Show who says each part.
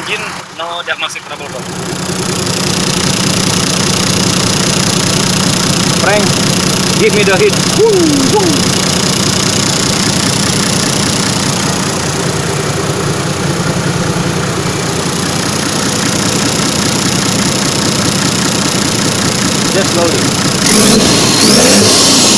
Speaker 1: engine, no diagnostic trouble.
Speaker 2: Frank, give me the hit. Woo, woo. Just slowly.